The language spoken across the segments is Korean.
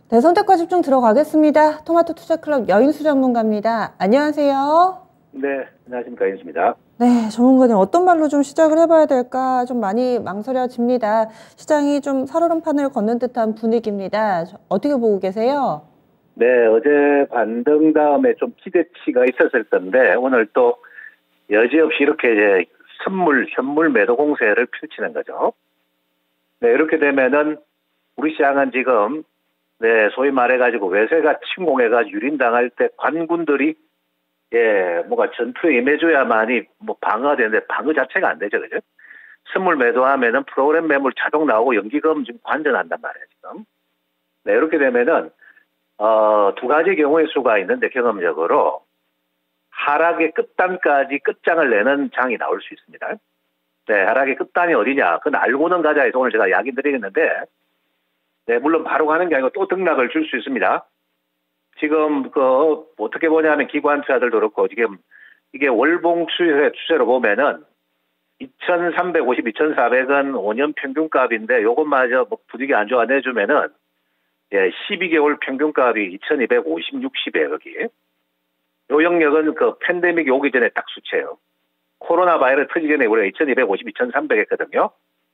네, 선택과 집중 들어가겠습니다. 토마토 투자클럽 여인수 전문가입니다. 안녕하세요. 네, 안녕하십니까. 윤수입니다. 네, 전문가님 어떤 말로 좀 시작을 해봐야 될까 좀 많이 망설여집니다. 시장이 좀 살얼음판을 걷는 듯한 분위기입니다. 어떻게 보고 계세요? 네, 어제 반등 다음에 좀 기대치가 있었을 텐데 오늘 또 여지없이 이렇게 이제 현물 매도 공세를 펼치는 거죠. 네, 이렇게 되면은 우리 시장은 지금 소위 말해가지고 외세가 침공해가지고 유린당할 때 관군들이 뭔가 전투에 임해줘야만이 뭐 방어가 되는데 방어 자체가 안 되죠, 그죠? 선물 매도하면은 프로그램 매물 자동 나오고 연기금 지금 관전한단 말이에요, 지금. 네, 이렇게 되면은 두 가지 경우의 수가 있는데 경험적으로 하락의 끝단까지 끝장을 내는 장이 나올 수 있습니다. 네, 하락의 끝단이 어디냐? 그건 알고는 가자 해서 오늘 제가 이야기 드리겠는데, 네, 물론 바로 가는 게 아니고 또 등락을 줄 수 있습니다. 지금 어떻게 보냐면 기관 투자들도 그렇고 지금 이게 월봉 추세로 보면은 2,350, 2,400은 5년 평균값인데 요것마저 뭐 분위기 안 좋아 내주면은 12개월 평균값이 2,250, 60이에요, 여기. 요 영역은 그 팬데믹이 오기 전에 딱 수치예요. 코로나 바이러스 터지기 전에 우리가 2,250, 2,300 했거든요.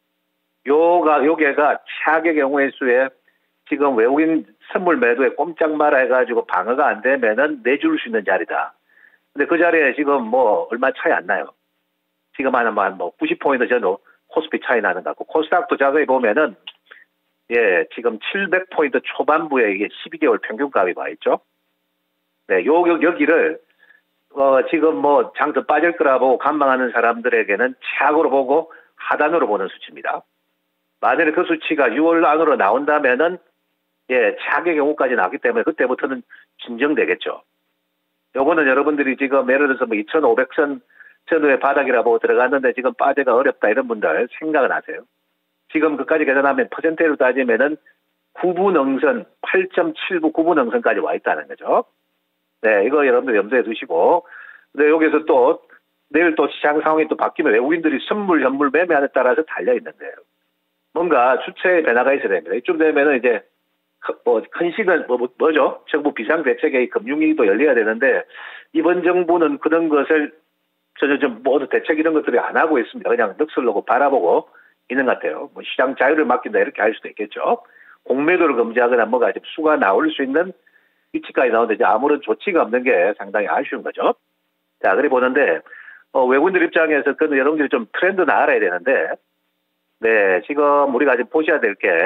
요게가 최악의 경우의 수에 지금 외국인 선물 매도에 꼼짝 말아 해가지고 방어가 안 되면은 내줄 수 있는 자리다. 근데 그 자리에 지금 뭐 얼마 차이 안 나요. 지금 한 90포인트 전후 코스피 차이 나는 것 같고, 코스닥도 자세히 보면은 지금 700포인트 초반부에 이게 12개월 평균값이 와 있죠. 네, 여기를 지금 뭐 장터 빠질 거라고 관망하는 사람들에게는 최악으로 보고 하단으로 보는 수치입니다. 만약에 그 수치가 6월 안으로 나온다면은 최악의 경우까지 나왔기 때문에 그때부터는 진정되겠죠. 요거는 여러분들이 지금 예를 들어서 뭐 2,500선 전후의 바닥이라고 들어갔는데 지금 빠져가 어렵다 이런 분들 생각은 하세요. 지금 그까지 계산하면 퍼센테이로 따지면은 9분 능선 8.79 9분 능선까지 와 있다는 거죠. 네, 이거 여러분들 염두에 두시고. 근데 여기서 또 내일 또 시장 상황이 또 바뀌면 외국인들이 현물 매매하에 따라서 달려 있는데요. 뭔가 주체의 변화가 있어야 됩니다. 이쯤 되면은 이제 큰 시간 뭐죠? 정부 비상대책의 금융위기도 열려야 되는데 이번 정부는 그런 것을 전혀 좀 모두 대책 이런 것들이 안 하고 있습니다. 그냥 넋을 바라보고 있는 것 같아요. 뭐 시장 자유를 맡긴다 이렇게 할 수도 있겠죠. 공매도를 금지하거나 뭐가 좀 수가 나올 수 있는 위치까지 나오는데 이제 아무런 조치가 없는 게 상당히 아쉬운 거죠. 자, 그래 보는데 외국인들 입장에서 그 여러분들이 좀 트렌드는 알아야 되는데, 네, 지금 우리가 지금 보셔야 될 게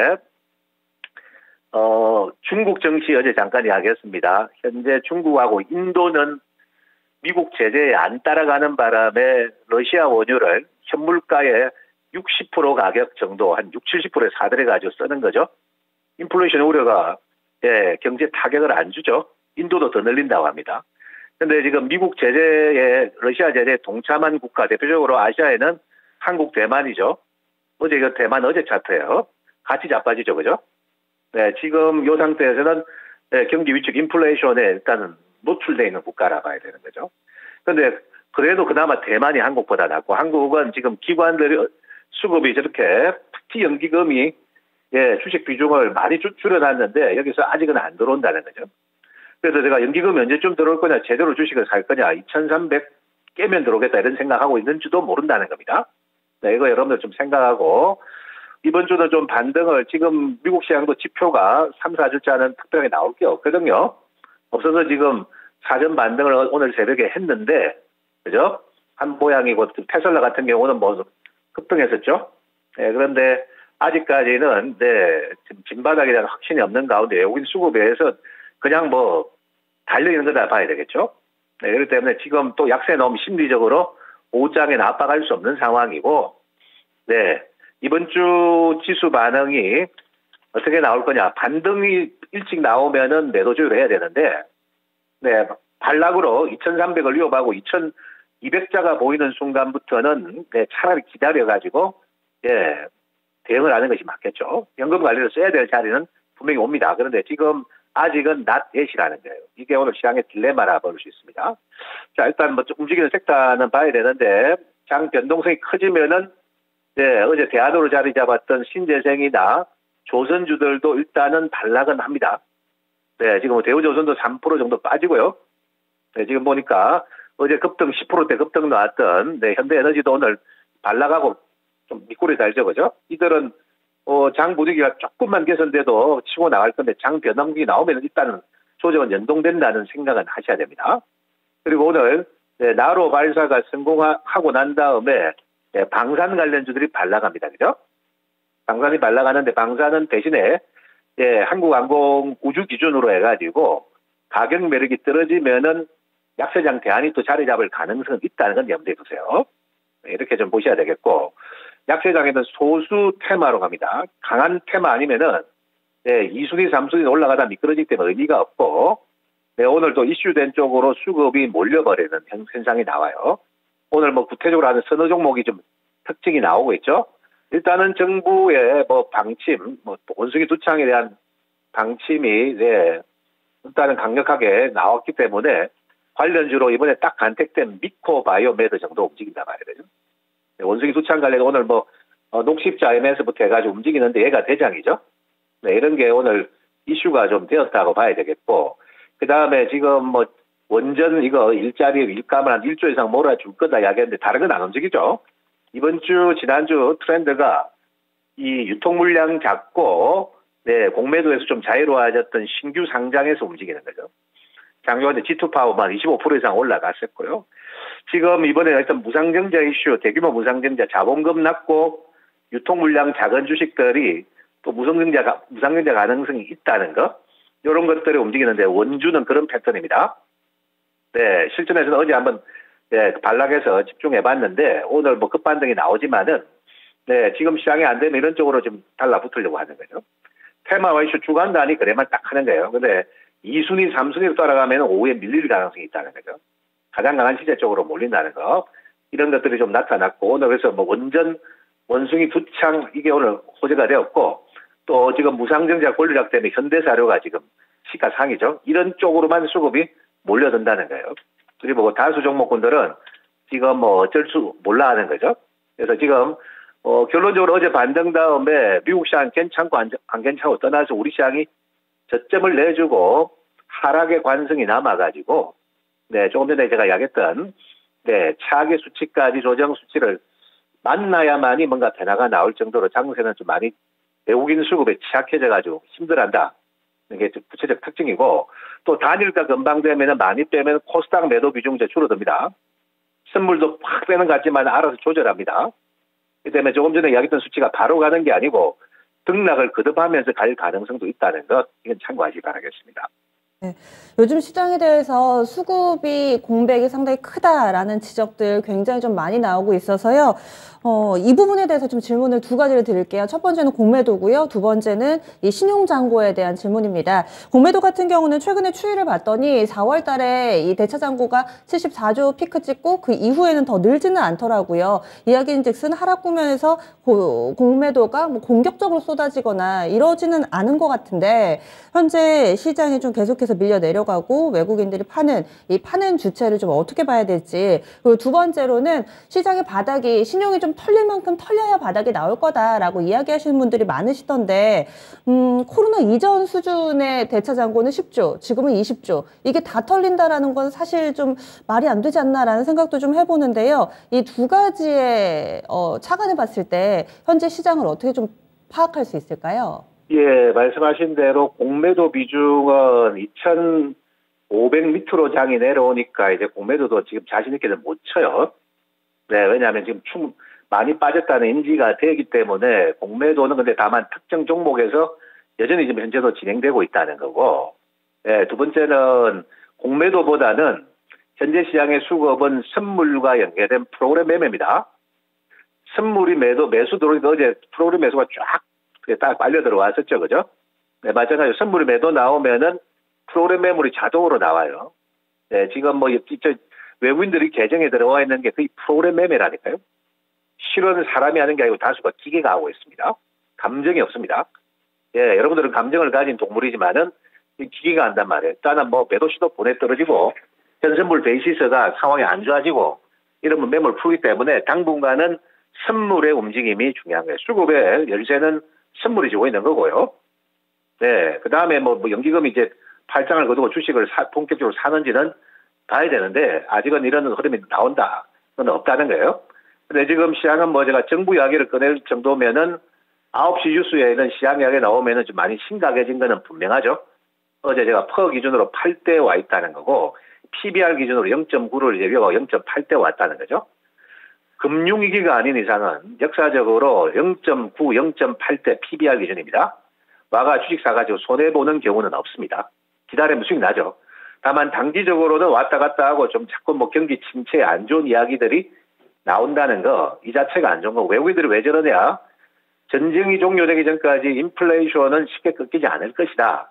중국 정치 어제 잠깐 이야기했습니다. 현재 중국하고 인도는 미국 제재에 안 따라가는 바람에 러시아 원유를 현물가의 60% 가격 정도 한 60, 70%에 사들여 가지고 쓰는 거죠. 인플레이션 우려가 경제 타격을 안 주죠. 인도도 더 늘린다고 합니다. 그런데 지금 미국 제재에 러시아 제재에 동참한 국가 대표적으로 아시아에는 한국, 대만이죠. 어제 대만 어제 차트예요. 같이 자빠지죠, 그죠? 네, 지금 이 상태에서는 경기 위축 인플레이션에 일단은 노출되어 있는 국가라 봐야 되는 거죠. 그런데 그래도 그나마 대만이 한국보다 낫고, 한국은 지금 기관들 수급이 저렇게 특히 연기금이 주식 비중을 많이 줄여놨는데 여기서 아직은 안 들어온다는 거죠. 그래서 제가 연기금이 언제쯤 들어올 거냐, 제대로 주식을 살 거냐, 2,300 깨면 들어오겠다 이런 생각하고 있는지도 모른다는 겁니다. 네, 이거 여러분들 좀 생각하고, 이번 주는 좀 반등을, 지금 미국 시장도 지표가 3, 4주짜리는 특별하게 나올 게 없거든요. 없어서 지금 사전 반등을 오늘 새벽에 했는데, 그죠? 한 모양이고, 테슬라 같은 경우는 뭐 급등했었죠. 네, 그런데 아직까지는 지금 진바닥에 대한 확신이 없는 가운데 외국인 수급에 의해서 그냥 뭐 달려있는 거다 봐야 되겠죠. 네, 그렇기 때문에 지금 또 약세 너무 심리적으로 오장에 압박할 수 없는 상황이고, 네, 이번 주 지수 반응이 어떻게 나올 거냐. 반등이 일찍 나오면은 매도 조율을 해야 되는데, 네, 반락으로 2,300을 위협하고 2,200자가 보이는 순간부터는 차라리 기다려가지고 대응을 하는 것이 맞겠죠. 연금 관리를 써야 될 자리는 분명히 옵니다. 그런데 지금 아직은 not yet이라는 거예요. 이게 오늘 시장의 딜레마라 볼 수 있습니다. 자, 일단 뭐 움직이는 섹터는 봐야 되는데, 장 변동성이 커지면은 어제 대안으로 자리 잡았던 신재생이나 조선주들도 일단은 반락은 합니다. 네, 지금 대우조선도 3% 정도 빠지고요. 네, 지금 보니까 어제 급등 10%대 급등 나왔던 네, 현대에너지도 오늘 반락하고 좀 미꾸리 달죠, 그죠? 이들은 장 분위기가 조금만 개선돼도 치고 나갈 건데 장 변동기 나오면 일단은 조정은 연동된다는 생각은 하셔야 됩니다. 그리고 오늘 네, 나로 발사가 성공하고 난 다음에 네, 방산 관련주들이 반락합니다, 그죠? 방산이 반락하는데 방산은 대신에 예, 한국항공 우주 기준으로 해가지고 가격 매력이 떨어지면은 약세장 대안이 또 자리 잡을 가능성은 있다는 건 염두에 두세요. 네, 이렇게 좀 보셔야 되겠고, 약세장에는 소수 테마로 갑니다. 강한 테마 아니면은 네, 2순위, 3순위 올라가다 미끄러지기 때문에 의미가 없고, 네, 오늘 또 이슈된 쪽으로 수급이 몰려버리는 현상이 나와요. 오늘 뭐 구체적으로 하는 서너 종목이 좀 특징이 나오고 있죠. 일단은 정부의 뭐 방침, 뭐 원숭이 두창에 대한 방침이 네, 일단은 강력하게 나왔기 때문에 관련주로 이번에 딱 간택된 미코바이오메드 정도 움직인다 말이에요. 네, 원숭이 두창 관련 오늘 뭐 녹십자 IMS부터 해가지고 움직이는데 얘가 대장이죠. 네, 이런 게 오늘 이슈가 좀 되었다고 봐야 되겠고, 그 다음에 지금 뭐 원전 이거 일자리 일감을 한 1조 이상 몰아줄 거다 이야기했는데 다른 건 안 움직이죠. 이번 주, 지난주 트렌드가 이 유통 물량 작고, 네, 공매도에서 좀 자유로워졌던 신규 상장에서 움직이는 거죠. 작년에 G2파워만 25% 이상 올라갔었고요. 지금 이번에 어떤 무상증자 이슈, 대규모 무상증자, 자본금 낮고 유통 물량 작은 주식들이 또 무상증자 가능성이 있다는 거, 이런 것들이 움직이는데 원주는 그런 패턴입니다. 네, 실전에서는 어제 한번 네, 반락해서 집중해봤는데 오늘 뭐 급반등이 나오지만은 네, 지금 시장이 안 되면 이런 쪽으로 좀 달라붙으려고 하는 거죠. 테마와 이슈 주간단위 그래만 딱 하는 거예요. 근데 2순위, 3순위로 따라가면 오후에 밀릴 가능성이 있다는 거죠. 가장 강한 시세 쪽으로 몰린다는 거. 이런 것들이 좀 나타났고, 오늘 그래서 뭐 원숭이 두창 이게 오늘 호재가 되었고, 또 지금 무상증자 권리락 때문에 현대사료가 지금 시가 상이죠. 이런 쪽으로만 수급이 몰려든다는 거예요. 그리고 다수 종목군들은 지금 뭐 어쩔 수 몰라 하는 거죠. 그래서 지금 결론적으로 어제 반등 다음에 미국 시장 괜찮고 안 괜찮고 떠나서 우리 시장이 저점을 내주고 하락의 관성이 남아가지고 네, 조금 전에 제가 이야기했던 네, 차악의 수치까지 조정 수치를 만나야만이 뭔가 변화가 나올 정도로 장세는 좀 많이 외국인 수급에 취약해져가지고 힘들한다. 이게 구체적 특징이고, 또 단일가 건방되면 많이 빼면 코스닥 매도 비중 이제 줄어듭니다. 선물도 확 빼는 것 같지만 알아서 조절합니다. 그 때문에 조금 전에 이야기했던 수치가 바로 가는 게 아니고 등락을 거듭하면서 갈 가능성도 있다는 것, 이건 참고하시기 바라겠습니다. 네, 요즘 시장에 대해서 수급이 공백이 상당히 크다라는 지적들 굉장히 좀 많이 나오고 있어서요. 이 부분에 대해서 좀 질문을 두 가지를 드릴게요. 첫 번째는 공매도고요. 두 번째는 이 신용잔고에 대한 질문입니다. 공매도 같은 경우는 최근에 추이를 봤더니 4월 달에 이 대차잔고가 74조 피크 찍고 그 이후에는 더 늘지는 않더라고요. 이야기인즉슨 하락 국면에서 공매도가 뭐 공격적으로 쏟아지거나 이러지는 않은 것 같은데, 현재 시장이 좀 계속해서 밀려 내려가고 외국인들이 파는 주체를 좀 어떻게 봐야 될지, 그리고 두 번째로는 시장의 바닥이 신용이 좀 털릴 만큼 털려야 바닥이 나올 거다라고 이야기하시는 분들이 많으시던데, 코로나 이전 수준의 대차잔고는 10조, 지금은 20조, 이게 다 털린다라는 건 사실 좀 말이 안 되지 않나라는 생각도 좀 해보는데요. 이 두 가지의 차관을 봤을 때 현재 시장을 어떻게 좀 파악할 수 있을까요? 예, 말씀하신 대로 공매도 비중은 2,500 밑으로 장이 내려오니까 이제 공매도도 지금 자신있게는 못 쳐요. 네, 왜냐하면 지금 많이 빠졌다는 인지가 되기 때문에 공매도는 근데 다만 특정 종목에서 여전히 지금 현재도 진행되고 있다는 거고, 네, 두 번째는 공매도보다는 현재 시장의 수급은 선물과 연계된 프로그램 매매입니다. 선물이 매수 들어오니까 어제 프로그램 매수가 딱 빨려 들어왔었죠, 그죠? 네, 마찬가지로 선물이 매도 나오면은 프로그램 매물이 자동으로 나와요. 네, 지금 뭐 외국인들이 계정에 들어와 있는 게 거의 프로그램 매매라니까요. 실은 사람이 하는 게 아니고 다수가 기계가 하고 있습니다. 감정이 없습니다. 예, 여러분들은 감정을 가진 동물이지만은 기계가 한단 말이에요. 일단은 뭐 매도 시도 보내 떨어지고 현선물 베이시스가 상황이 안 좋아지고 이러면 매물 풀기 때문에 당분간은 선물의 움직임이 중요한 거예요. 수급의 열쇠는 선물이 주고 있는 거고요. 네, 그 다음에 뭐 연기금이 이제 팔짱을 거두고 주식을 본격적으로 사는지는 봐야 되는데 아직은 이런 흐름이 나온다. 그건 없다는 거예요. 근데 지금 시장은 뭐 제가 정부 이야기를 꺼낼 정도면은 9시 뉴스에는 시장 이야기 나오면은 좀 많이 심각해진 거는 분명하죠. 어제 제가 퍼 기준으로 8대 와 있다는 거고 PBR 기준으로 0.9를 예비하고 0.8대 왔다는 거죠. 금융위기가 아닌 이상은 역사적으로 0.9, 0.8대 PBR 기준입니다. 와가 주식 사가지고 손해보는 경우는 없습니다. 기다리면 수익 나죠. 다만 단기적으로는 왔다 갔다 하고 좀 자꾸 뭐 경기 침체에 안 좋은 이야기들이 나온다는 거, 이 자체가 안 좋은 거. 외국인들이 왜 저러냐? 전쟁이 종료되기 전까지 인플레이션은 쉽게 꺾이지 않을 것이다.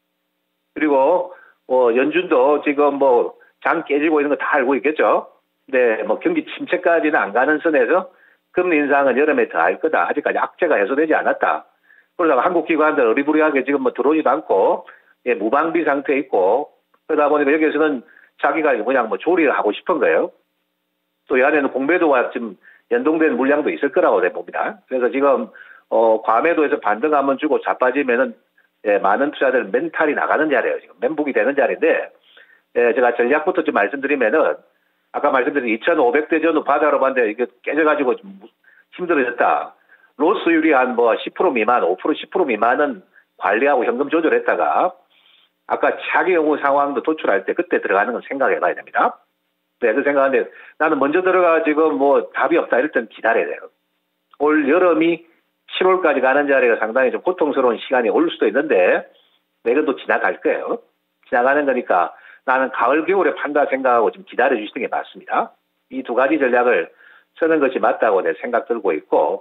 그리고 연준도 지금 뭐 장 깨지고 있는 거 다 알고 있겠죠. 근데 뭐 경기 침체까지는 안 가는 선에서 금리 인상은 여름에 더 할 거다. 아직까지 악재가 해소되지 않았다. 그러다가 한국 기관들 어리부리하게 지금 뭐 들어오지도 않고 무방비 상태에 있고 그러다 보니까 여기에서는 자기가 그냥 뭐 조리를 하고 싶은 거예요. 또 이 안에는 공매도와 지금 연동된 물량도 있을 거라고 봅니다. 그래서 지금 과매도에서 반등 한번 주고 자빠지면은 많은 투자들 멘탈이 나가는 자리예요. 지금 멘붕이 되는 자리인데 제가 전략부터 좀 말씀드리면은 아까 말씀드린 2,500대 전후 바다로 봤는데 이게 깨져가지고 좀 힘들어졌다. 로스율이 한 뭐 10% 미만, 5%, 10% 미만은 관리하고 현금 조절했다가 아까 차기 경우 상황도 도출할 때 그때 들어가는 건 생각해 봐야 됩니다. 네, 그 생각하는데 나는 먼저 들어가 지금 뭐 답이 없다 이럴 땐 기다려야 돼요. 올 여름이 7월까지 가는 자리가 상당히 좀 고통스러운 시간이 올 수도 있는데 내가 또 지나갈 거예요. 지나가는 거니까 나는 가을, 겨울에 판다 생각하고 좀 기다려 주시는 게 맞습니다. 이 두 가지 전략을 쓰는 것이 맞다고 내 생각 들고 있고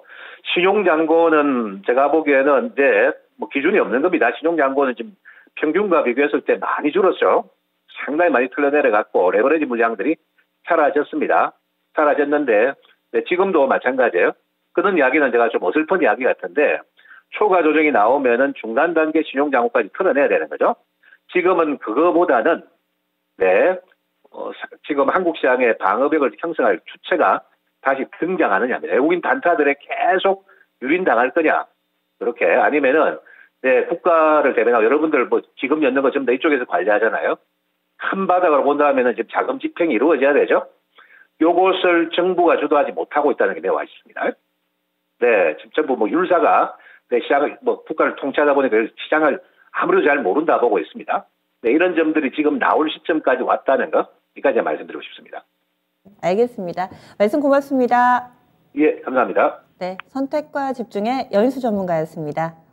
신용잔고는 제가 보기에는 이제 뭐 기준이 없는 겁니다. 신용잔고는 지금 평균과 비교했을 때 많이 줄었죠. 상당히 많이 틀려내려갔고 레버리지 물량들이 사라졌습니다. 사라졌는데 지금도 마찬가지예요. 그런 이야기는 제가 좀 어설픈 이야기 같은데 초과 조정이 나오면은 중간 단계 신용잔고까지 털어내야 되는 거죠. 지금은 그거보다는 지금 한국 시장의 방어벽을 형성할 주체가 다시 등장하느냐입니다. 외국인 단타들에 계속 유린당할 거냐 그렇게 아니면은 국가를 대변하고 여러분들 뭐 지금 였는 거 전부 다 이쪽에서 관리하잖아요. 큰 바닥으로 본다면은 지금 자금 집행이 이루어져야 되죠. 요것을 정부가 주도하지 못하고 있다는 게 매우 아쉽습니다. 네, 지금 전부 뭐 율사가 시장을 뭐 국가를 통치하다 보니까 시장을 아무래도 잘 모른다 보고 있습니다. 네, 이런 점들이 지금 나올 시점까지 왔다는 거, 여기까지 말씀드리고 싶습니다. 알겠습니다. 말씀 고맙습니다. 예, 감사합니다. 네, 선택과 집중의 여인수 전문가였습니다.